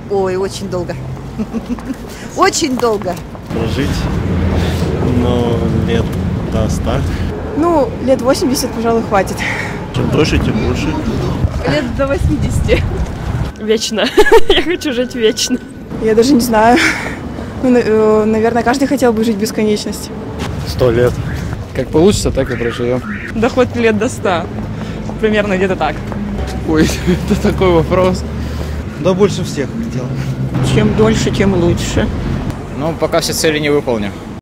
Ой, очень долго. Очень долго. Прожить, но лет до 100. Ну, лет 80, пожалуй, хватит. Чем дольше, тем больше. Лет до 80. Вечно. Я хочу жить вечно. Я даже не знаю. Ну, наверное, каждый хотел бы жить бесконечность. 100 лет. Как получится, так и проживем. Доход лет до 100. Примерно где-то так. Ой, это такой вопрос. Да больше всех хотел. Чем дольше, тем лучше. Ну, пока все цели не выполню.